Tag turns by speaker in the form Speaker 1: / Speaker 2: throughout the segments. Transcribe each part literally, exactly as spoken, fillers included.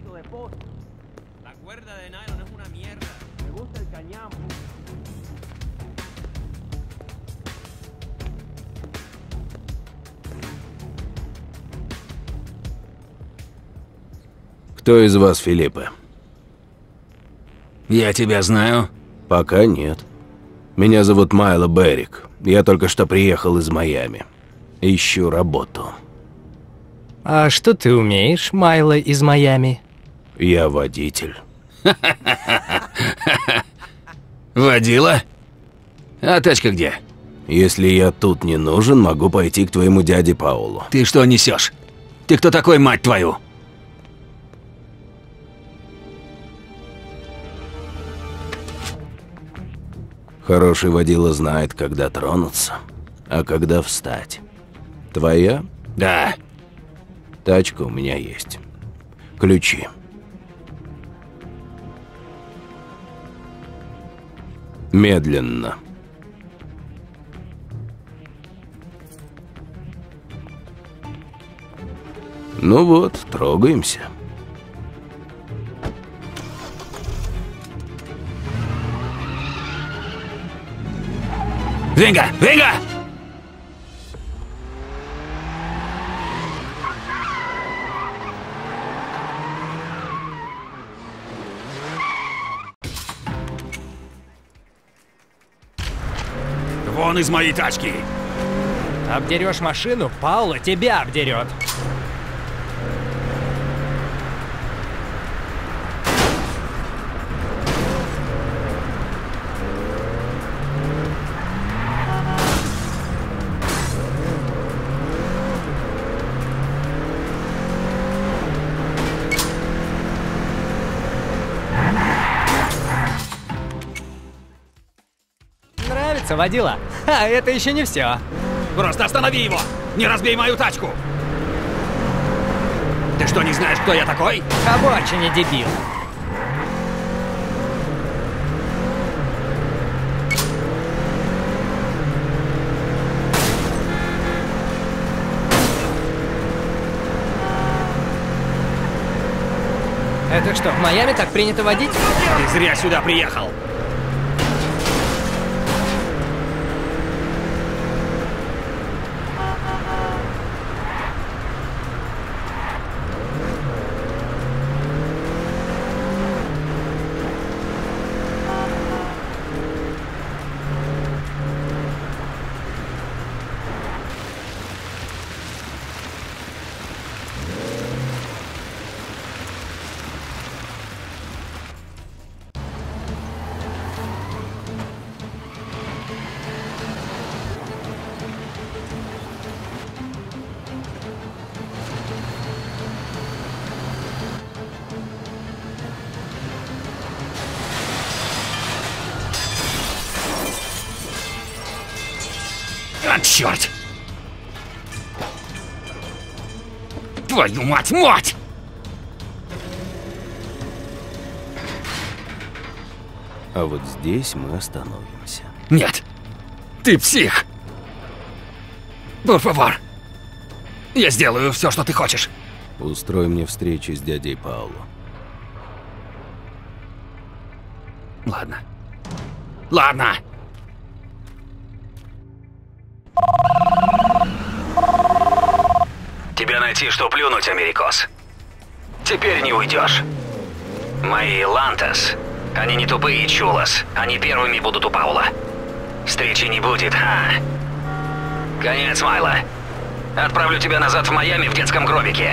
Speaker 1: La cuerda de nylon es una mierda. Me gusta el cañamo.
Speaker 2: Кто из вас Филиппа?
Speaker 3: Я тебя знаю.
Speaker 2: Пока нет. Меня зовут Майло Беррик. Я только что приехал из Майами. Ищу работу.
Speaker 4: А что ты умеешь, Майло из Майами?
Speaker 2: Я водитель.
Speaker 3: Водила? А тачка где?
Speaker 2: Если я тут не нужен, могу пойти к твоему дяде Паулу.
Speaker 3: Ты что несешь? Ты кто такой, мать твою?
Speaker 2: Хороший водила знает, когда тронуться, а когда встать. Твоя?
Speaker 3: Да.
Speaker 2: Тачка у меня есть. Ключи. Медленно. Ну вот, трогаемся.
Speaker 3: Венга! Венга! Вон из моей тачки!
Speaker 4: Обдерешь машину, Паула тебя обдерет. Нравится, водила? А это еще не все.
Speaker 3: Просто останови его! Не разбей мою тачку! Ты что, не знаешь, кто я такой?
Speaker 4: Обочине, дебил. Это что, в Майами так принято водить?
Speaker 3: Ты зря сюда приехал! А, черт! Твою мать, мать!
Speaker 2: А вот здесь мы остановимся.
Speaker 3: Нет! Ты псих! Por favor! Я сделаю все, что ты хочешь.
Speaker 2: Устрой мне встречу с дядей Паулу.
Speaker 3: Ладно. Ладно! Тебя найти, что плюнуть, Америкос. Теперь не уйдешь. Мои Лантас, они не тупые, Чулас. Они первыми будут у Паула. Встречи не будет, а? Конец, Майло. Отправлю тебя назад в Майами в детском гробике.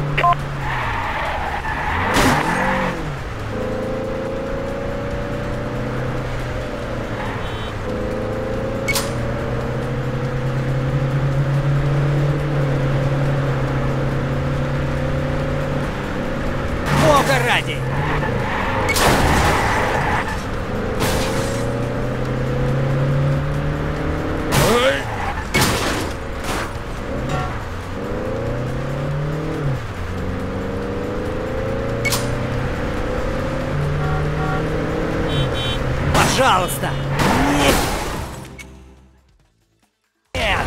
Speaker 4: Бога ради! Пожалуйста! Нет!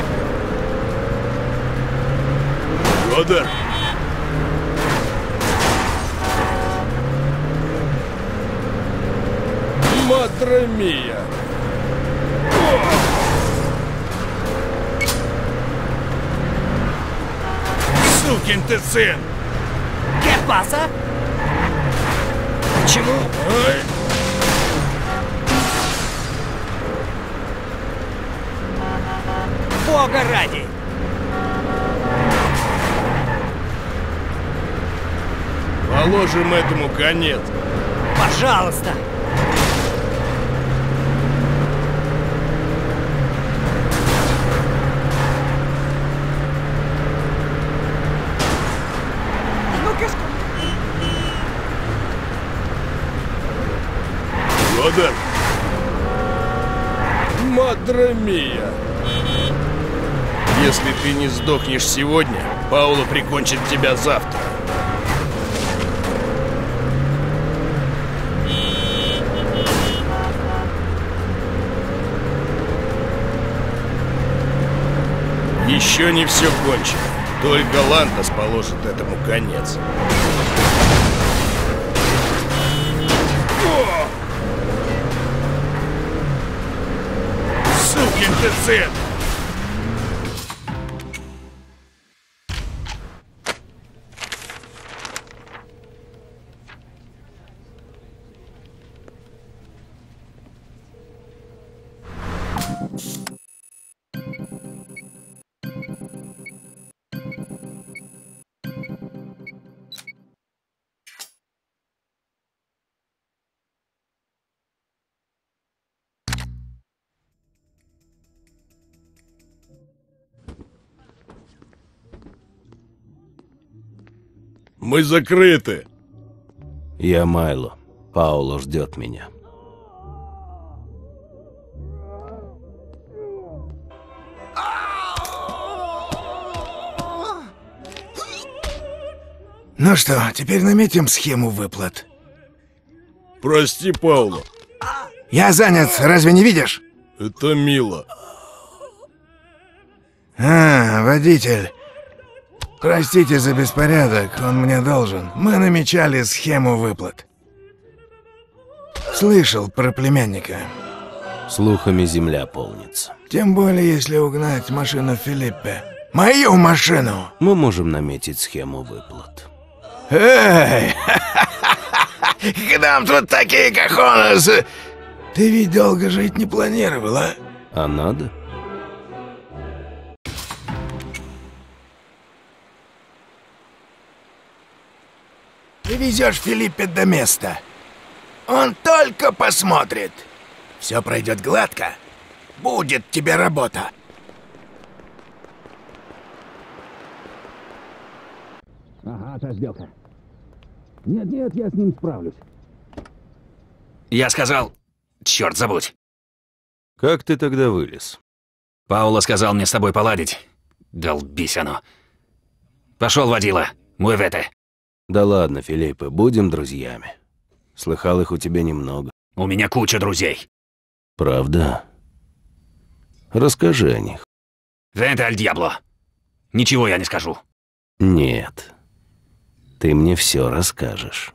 Speaker 2: Бродер!
Speaker 5: Мадре мия! Сукин ты сын!
Speaker 1: ¿Qué pasa? Почему?
Speaker 5: Ой.
Speaker 1: Бога ради!
Speaker 5: Положим этому конец.
Speaker 1: Пожалуйста!
Speaker 5: Лодер! Мадре мия! Если ты не сдохнешь сегодня, Пауло прикончит тебя завтра. Еще не все кончено. Только Лантос положит этому конец. О! Сукин ты сын! Мы закрыты.
Speaker 2: Я Майло. Пауло ждет меня.
Speaker 6: Ну что, теперь наметим схему выплат.
Speaker 5: Прости, Пауло.
Speaker 6: Я занят, разве не видишь?
Speaker 5: Это мило.
Speaker 6: А, водитель. Простите за беспорядок, он мне должен. Мы намечали схему выплат. Слышал про племянника.
Speaker 2: Слухами земля полнится.
Speaker 6: Тем более, если угнать машину Филиппе. Мою машину!
Speaker 2: Мы можем наметить схему выплат.
Speaker 6: Эй! К нам тут такие кахонасы! Ты ведь долго жить не планировал, а?
Speaker 2: А надо?
Speaker 6: Ты везешь Филиппе до места. Он только посмотрит. Все пройдет гладко. Будет тебе работа.
Speaker 7: Ага, та сделка. Нет-нет, я с ним справлюсь.
Speaker 3: Я сказал... Черт, забудь.
Speaker 2: Как ты тогда вылез?
Speaker 3: Пауло сказал мне с тобой поладить. Долбись оно. Пошел, водила. Муэвете.
Speaker 2: Да ладно, Филиппе, будем друзьями. Слыхал, их у тебя немного.
Speaker 3: У меня куча друзей.
Speaker 2: Правда? Расскажи о них.
Speaker 3: Венте аль дьябло. Ничего я не скажу.
Speaker 2: Нет. Ты мне все расскажешь.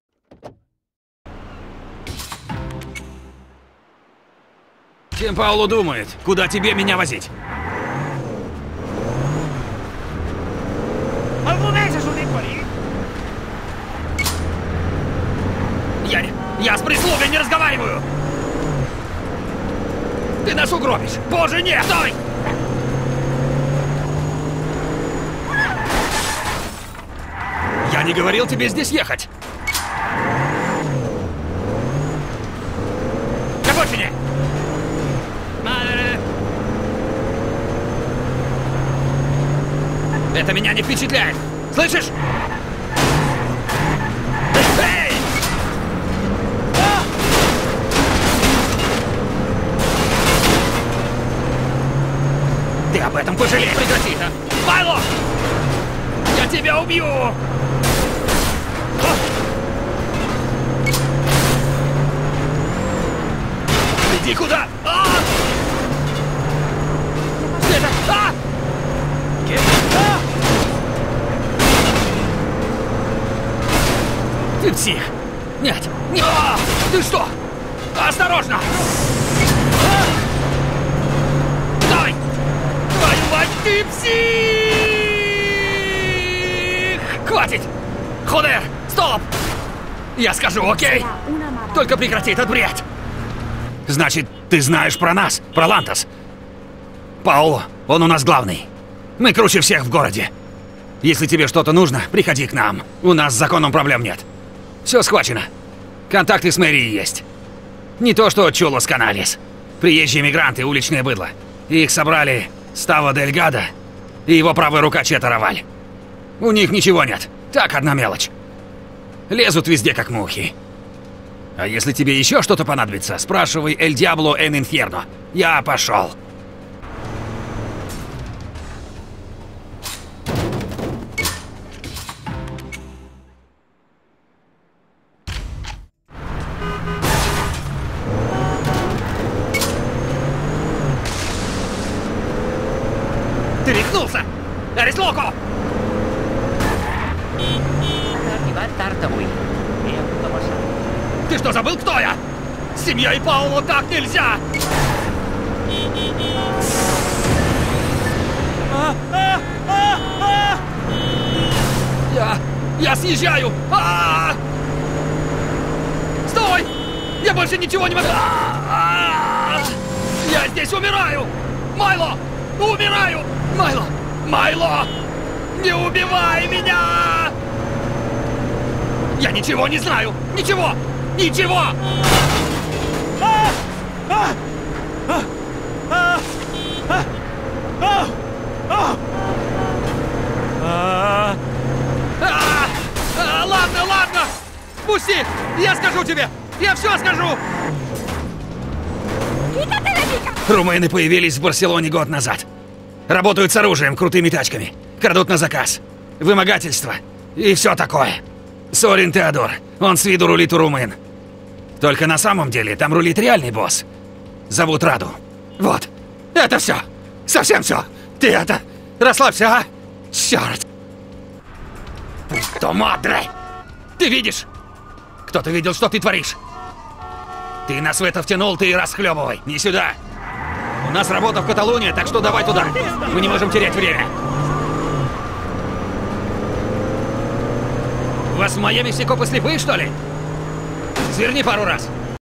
Speaker 3: Чем Пауло думает? Куда тебе меня возить? Я не... Я с прислугой не разговариваю! Ты нас угробишь! Боже, нет! Стой! Я не говорил тебе здесь ехать! К обочине! Это меня не впечатляет! Слышишь? Эй! А! Ты об этом пожалеешь! Прекрати это! Майло! Я тебя убью! Иди куда? А! Это... А! А! Ты псих! Нет! Нет! А! Ты что? Осторожно! А! Стой! Твою мать, ты псих! Хватит! Ходер, стоп! Я скажу, окей? Только прекрати этот бред! Значит, ты знаешь про нас, про Лантос. Пауло, он у нас главный. Мы круче всех в городе. Если тебе что-то нужно, приходи к нам. У нас с законом проблем нет. Все схвачено. Контакты с мэрией есть. Не то что Чулос Каналис. Приезжие мигранты, уличное быдло. Их собрали Ставо Дель Гадо и его правая рука Чето Раваль. У них ничего нет. Так, одна мелочь. Лезут везде, как мухи. А если тебе еще что-то понадобится, спрашивай Эль Диабло эн Инферно. Я пошел. Ты рехнулся! Арислоко! Ты что, забыл, кто я? С семьей Пауло так нельзя! А, а, а, а! Я... я съезжаю! А, а! Стой! Я больше ничего не могу! А, а! Я здесь умираю! Майло! Умираю! Майло! Майло! Не убивай меня! Я ничего не знаю! Ничего! Ничего! А! А! А! А! А! А! А! А! А! А! Ладно, ладно! Пусти! Я скажу тебе! Я все скажу! Румыны появились в Барселоне год назад. Работают с оружием, крутыми тачками. Крадут на заказ. Вымогательство. И все такое. Сорин Теодор. Он с виду рулит у румын. Только на самом деле там рулит реальный босс. Зовут Раду. Вот. Это все. Совсем все. Ты это... расслабься, а? Черт. Пусто мадре. Ты видишь? Кто-то видел, что ты творишь. Ты нас в это втянул, ты и расхлебывай. Не сюда. У нас работа в Каталонии, так что давай туда. Мы не можем терять время. У вас в Майами все копы слепые, что ли? Сверни пару раз.